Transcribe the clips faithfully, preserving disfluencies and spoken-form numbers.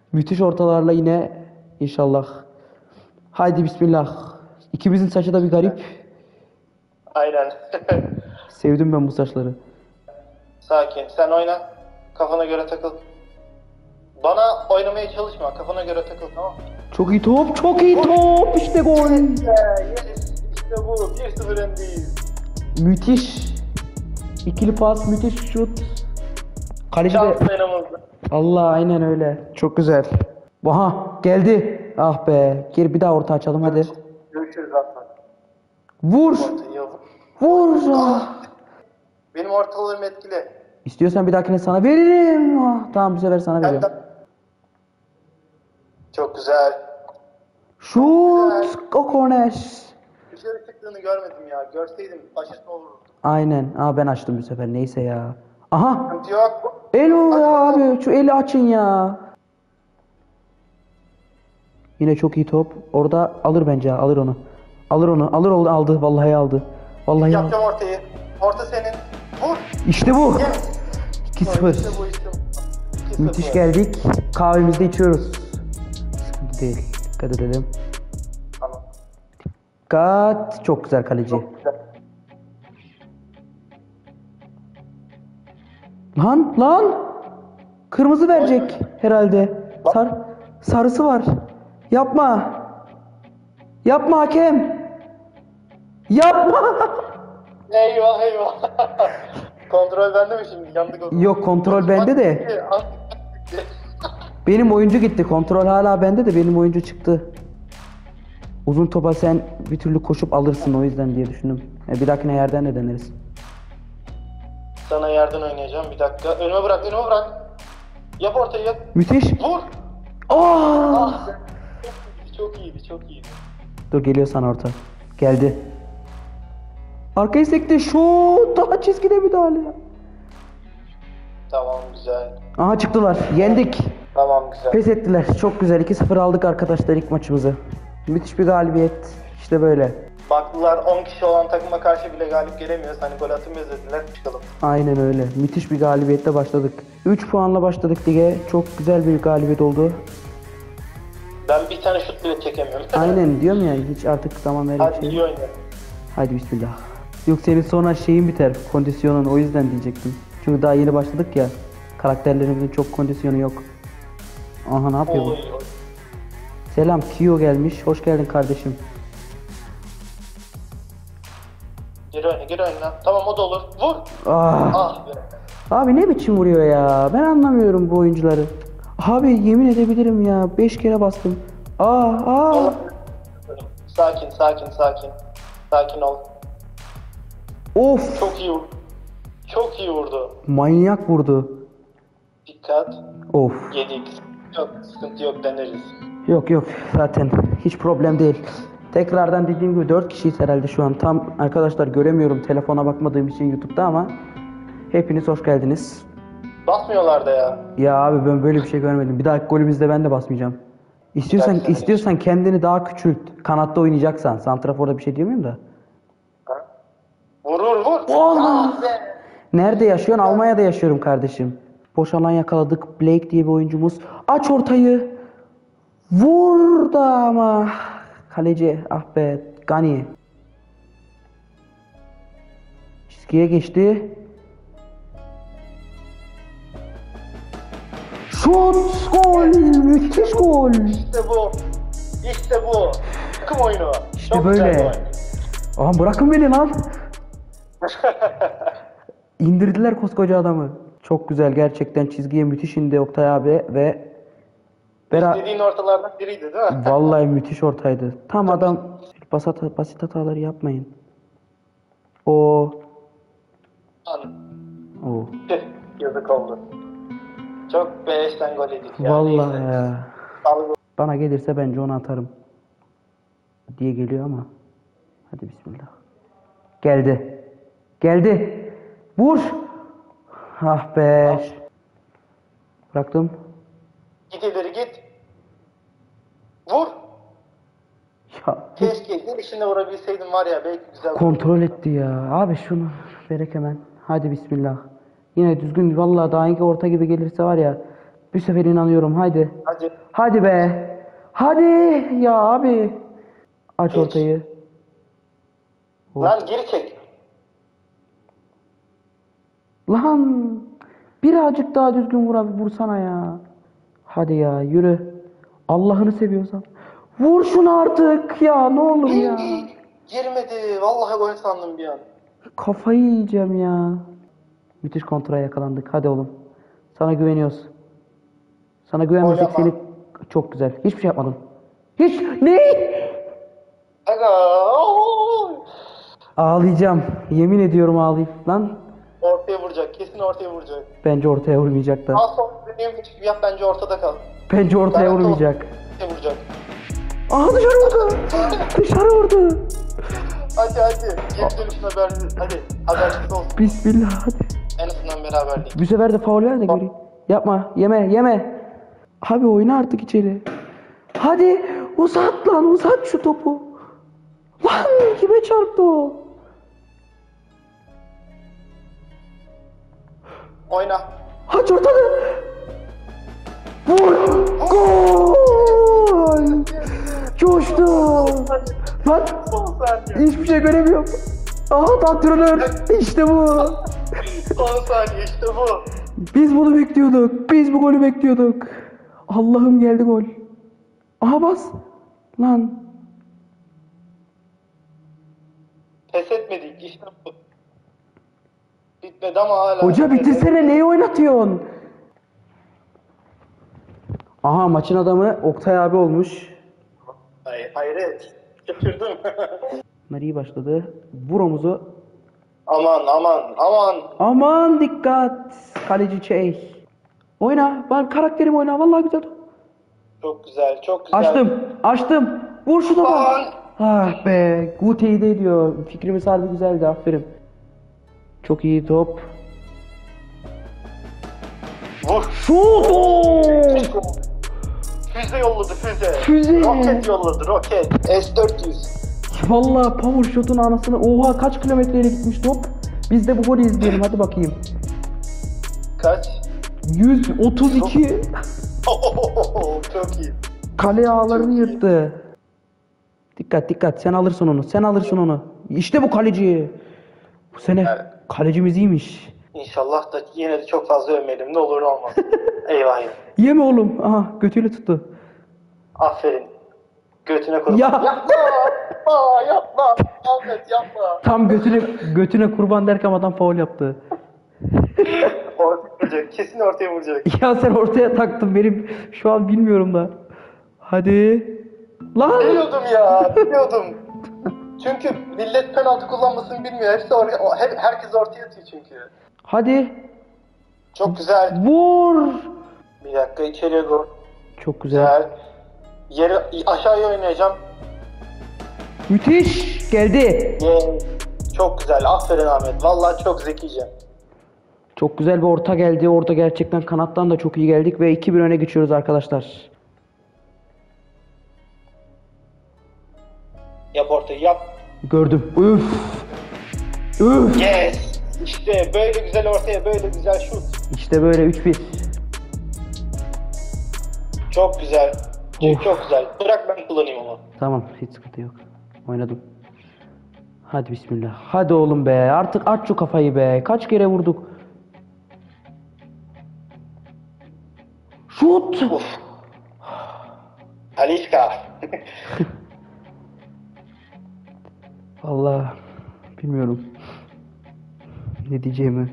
Müthiş ortalarla yine inşallah. Haydi bismillah. İkimizin saçı da bir garip. Aynen. Sevdim ben bu saçları. Sakin. Sen oyna. Kafana göre takıl. Bana oynamaya çalışma. Kafana göre takıl, tamam mı? Çok iyi top, çok iyi top. İşte gol. Yes, yes. İşte bu. bir sıfır öndeyiz. Müthiş. İkili pas, müthiş şut. Kaleci de... Şans dayanamazdı. Allah aynen öyle. Çok güzel. Aha geldi. Ah be. Gir bir daha orta açalım hadi. Görüşürüz Aslan. Vur. Ortayı yok. Vur. Ah. Benim ortalarım etkili. İstiyorsan bir dahakine sana veririm. Ah, tamam bu sefer sana Ben veriyorum. de... Çok güzel. Şut. Okoneş. Dışarı çıktığını görmedim ya. Görseydim başısına vururdum. Aynen. Aa ben açtım bu sefer. Neyse ya. Aha. Sıkıntı yok. El o abi. Şu eli açın ya. Yine çok iyi top. Orada alır bence. Alır onu. Alır onu. Alır oldu. Aldı. Vallahi aldı. Vallahi aldı. Yapacağım ortayı. Orta senin. Vur. İşte bu. Yes. iki sıfır. İşte bu, işte bu. iki sıfır. Müthiş geldik. Kahvemizi de içiyoruz. Sıkıntı değil. Dikkat edelim. Tamam. Dikkat. Çok güzel kaleci. Çok güzel. Lan lan. Kırmızı verecek herhalde. Sar sarısı var. Yapma. Yapma hakem. Yapma. Eyvah eyvah. Kontrol bende mi şimdi? Yandık o zaman. Yok kontrol bende de. Benim oyuncu gitti. Kontrol hala bende de benim oyuncu çıktı. Uzun topa sen bir türlü koşup alırsın o yüzden diye düşündüm. E, bir dahakine yerden de deneriz. Sana yerden oynayacağım, bir dakika. Önüme bırak, önüme bırak. Yap ortayı, yap. Müthiş. Vur. Aa! Ah be. Çok iyiydi, çok iyiydi, çok iyiydi. Dur geliyor sana orta. Geldi. Arkayı sekti. Şut. Daha çizgide müdahale. Tamam, güzel. Aha çıktılar. Yendik. Tamam, güzel. Pes ettiler. Çok güzel. iki sıfır aldık arkadaşlar ilk maçımızı. Müthiş bir galibiyet. İşte böyle. Baktılar on kişi olan takıma karşı bile galip gelemiyoruz. Hani gol atamayız dediler, çıkalım. Aynen öyle. Müthiş bir galibiyetle başladık. üç puanla başladık lige. Çok güzel bir galibiyet oldu. Ben bir tane şut bile çekemiyorum. Aynen diyorum ya hiç artık zaman Hadi verecek iyi şey. oyna. Haydi bismillah. Yok senin sonra şeyin biter. Kondisyonun o yüzden diyecektim. Çünkü daha yeni başladık ya. Karakterlerimizin çok kondisyonu yok. Aha ne yapıyor bu? Oy, oy. Selam Kyo gelmiş. Hoş geldin kardeşim. Geri oyna, geri oyna. Tamam, o da olur. Vur. Ah. Ah be. Abi ne biçim vuruyor ya? Ben anlamıyorum bu oyuncuları. Abi yemin edebilirim ya. beş kere bastım. Ah ah. Sakin, sakin, sakin. Sakin ol. Of. Çok iyi vurdu. Çok iyi vurdu. Manyak vurdu. Dikkat. Of. Yedik. Yok, sıkıntı yok, deneriz. Yok yok zaten hiç problem değil. Tekrardan dediğim gibi dört kişiyiz herhalde şu an. Tam arkadaşlar göremiyorum telefona bakmadığım için YouTube'da ama hepiniz hoş geldiniz. Basmıyorlar da ya. Ya abi ben böyle bir şey görmedim. Bir dahaki golümüzde ben de basmayacağım. İstiyorsan Gerçekten istiyorsan kendini daha küçült. Kanatta oynayacaksan. Santrafor'da bir şey diyemiyorum da. Ha? Vurur vur. Allah! Ah be. Nerede yaşıyorsun? Almanya'da yaşıyorum kardeşim. Boş alan yakaladık. Blake diye bir oyuncumuz. Aç ortayı. Vur da ama. Kaleci ah be. Gani. Çizgiye geçti. Şut! Gol! Müthiş gol! İşte bu. İşte bu. Takım oyunu. İşte Çok böyle. güzel bir oyun. Aha bırakın beni lan. İndirdiler koskoca adamı. Çok güzel gerçekten çizgiye müthiş indi Oktay abi ve Bera Dediğin ortalardan biriydi değil mi? vallahi müthiş ortaydı. Tam adam basit, basit hataları yapmayın. O An. o Tüh, yazık oldu. Çok beleşten gol yedik ya. vallahi Neyse. ya. Sağlık olsun. Bana gelirse bence onu atarım. Diye geliyor ama. Hadi bismillah. Geldi. Geldi. Vur. Ah be. Bıraktım. Git ileri git. Vur. Ya Keşke gelişinde vurabilseydim var ya, belki güzel. kontrol etti ya. Abi şunu verek hemen. Hadi bismillah. Yine düzgün vallahi daha iyi orta gibi gelirse var ya Bir sefer inanıyorum. Haydi. Hadi. Hadi be. Hadi ya abi. Aç Geç. ortayı. Oh. Lan geri çek. Lan birazcık daha düzgün vur abi, vursana ya. Hadi ya, yürü. Allah'ını seviyorsan. Vur şunu artık ya, ne olur ya. Girmedi. Vallahi gol sandım bir an. Kafayı yiyeceğim ya. Müthiş kontraya yakalandık. Hadi oğlum. Sana güveniyoruz. Sana güvenmesek Oynama. seni... Çok güzel. Hiçbir şey yapmadın. Hiç... Ne? Aga. Oo! Ağlayacağım. Yemin ediyorum ağlayıp. Lan Ortaya vuracak. Kesin ortaya vuracak. bence ortaya vurmayacak da. Al son dediğim gibi yap, bence ortada kal. Bence ortaya Ben- vurmayacak. Ortaya vuracak. Aha, dışarı vurdu. Dışarı vurdu. Hadi hadi. Geri dönüşün haber. Hadi. Habersiz olsun. Bismillah hadi. En azından beraberlik. Bu sefer de faul ver de göreyim. Yapma. Yeme yeme. Abi oyna artık içeri. Hadi uzat lan, uzat şu topu. Lan kime çarptı o? Oyna. Haç ortada. Vur. Gol. Coştu. Lan Son saniye. hiçbir şey göremiyorum. Aha, antrenör. İşte bu. Son saniye işte bu. Biz bunu bekliyorduk. Biz bu golü bekliyorduk. Allah'ım, geldi gol. Aha, bas. Lan. Pes etmedik işte bu. Bitmedi ama hala. Hoca bitirsene, neyi oynatıyorsun? Aha, maçın adamı Oktay abi olmuş. Hayır, hayret. Şaşırdım. Bunlar iyi başladı. Vur omuzu. Aman aman aman. Aman dikkat. Kaleci şey. Oyna. Ben karakterim oyna. Vallahi güzel. Çok güzel, çok güzel. Açtım. Açtım. Vur şunu bak. Aman. Ah be. Gute'yi de ediyor. Fikrimiz harbi güzeldi. Aferin. Çok iyi top. Vur. Şut! Füze yolladı füze. Füze. Roket yolladı roket. S dört yüz. Vallahi power shot'un anasını. Oha, kaç kilometreyle gitmiş top. Biz de bu golü izleyelim. Hadi bakayım. Kaç? yüz otuz iki. Çok iyi. Kale ağlarını Çok iyi. yırttı. Dikkat dikkat, sen alırsın onu. Sen alırsın onu. İşte bu kaleci. Bu sene Evet. kalecimiz iyiymiş. İnşallah da yine de çok fazla övmeyelim. Ne olur ne olmaz. Eyvah. Yeme oğlum. Aha, götüyle tuttu. Aferin. Götüne kurban. Ya. Yapma. Yapma. Yapma. Ahmet yapma. Tam götüne götüne kurban derken adam faul yaptı. Ortaya vuracak. Kesin ortaya vuracak. Ya sen ortaya taktın, benim şu an bilmiyorum da. Hadi. Lan. Biliyordum ya. Biliyordum. Çünkü millet penaltı kullanmasını bilmiyor. Hepsi oraya, o- hep, herkes ortaya atıyor çünkü. Hadi. Çok güzel. Vur. Bir dakika içeriye doğru. Çok güzel. Güzel. Yeri aşağıya oynayacağım. Müthiş. Geldi. Ye. Çok güzel. Aferin Ahmet. Vallahi çok zekice. Çok güzel bir orta geldi. Orada gerçekten kanattan da çok iyi geldik ve iki bir öne geçiyoruz arkadaşlar. Yap ortayı yap. Gördüm. Üf. Üf. Yes. İşte böyle güzel ortaya, böyle güzel şut. İşte böyle üç bir. Çok güzel. Of. Çok güzel. Bırak ben kullanayım ama. Tamam, hiç sıkıntı yok. Oynadım. Hadi bismillah. Hadi oğlum be. Artık aç şu kafayı be. Kaç kere vurduk. Şut. Uf. Alişka. Allah bilmiyorum ne diyeceğimi.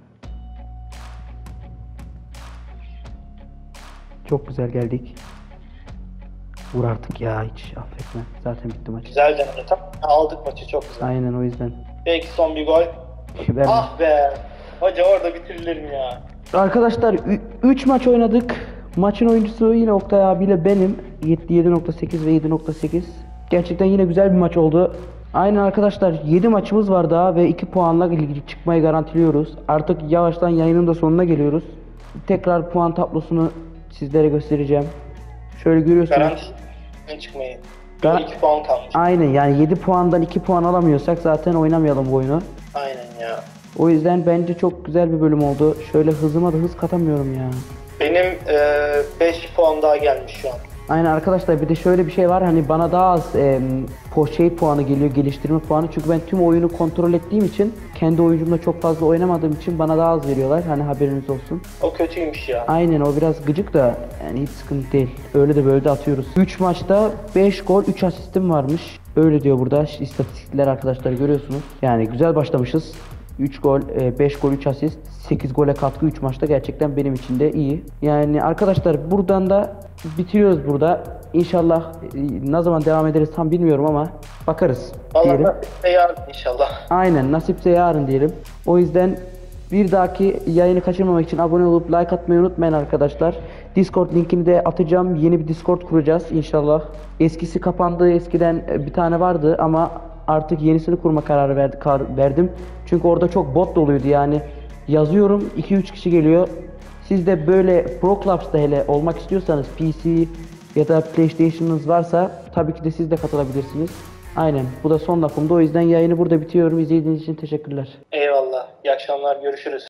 Çok güzel geldik. Vur artık ya, hiç affetme. Zaten bitti maç. Güzel deneme. Tam aldık maçı, çok güzel. Aynen, o yüzden. Belki son bir gol. Ben... Ah be. Hoca orada bitirilir mi ya? Arkadaşlar üç maç oynadık. Maçın oyuncusu yine Oktay abiyle benim. yedi nokta sekiz ve yedi nokta sekiz. Gerçekten yine güzel bir maç oldu. Aynen arkadaşlar, yedi maçımız var daha ve iki puanla ilgili çıkmayı garantiliyoruz. Artık yavaştan yayının da sonuna geliyoruz. Tekrar puan tablosunu sizlere göstereceğim. Şöyle görüyorsunuz. Garanti çıkmayı. Gar- iki puan kalmış. Aynen, yani yedi puandan iki puan alamıyorsak zaten oynamayalım bu oyunu. Aynen ya. O yüzden bence çok güzel bir bölüm oldu. Şöyle hızıma da hız katamıyorum ya. Benim beş puan daha gelmiş şu an. Aynen arkadaşlar, bir de şöyle bir şey var, hani bana daha az e, po şey puanı geliyor, geliştirme puanı, çünkü ben tüm oyunu kontrol ettiğim için, kendi oyuncumla çok fazla oynamadığım için bana daha az veriyorlar, hani haberiniz olsun. O kötüymüş ya. Aynen, o biraz gıcık da yani hiç sıkıntı değil, öyle de böyle de atıyoruz. üç maçta beş gol üç asistim varmış, öyle diyor burada istatistikler arkadaşlar, görüyorsunuz. Yani güzel başlamışız. üç gol, beş gol, üç asist, sekiz gole katkı üç maçta, gerçekten benim için de iyi. Yani arkadaşlar, buradan da bitiriyoruz burada. İnşallah e, ne zaman devam ederiz tam bilmiyorum ama bakarız Allah diyelim. nasipse yarın inşallah. Aynen, nasipse yarın diyelim. O yüzden bir dahaki yayını kaçırmamak için abone olup like atmayı unutmayın arkadaşlar. Discord linkini de atacağım. Yeni bir Discord kuracağız inşallah. Eskisi kapandı. Eskiden bir tane vardı ama artık yenisini kurma kararı verdi, kar, verdim. Çünkü orada çok bot doluydu yani. Yazıyorum, iki üç kişi geliyor. Siz de böyle Pro Clubs'ta hele olmak istiyorsanız, P C ya da PlayStation'ınız varsa tabii ki de siz de katılabilirsiniz. Aynen, bu da son lafımdı. O yüzden yayını burada bitiriyorum. İzlediğiniz için teşekkürler. Eyvallah. İyi akşamlar. Görüşürüz.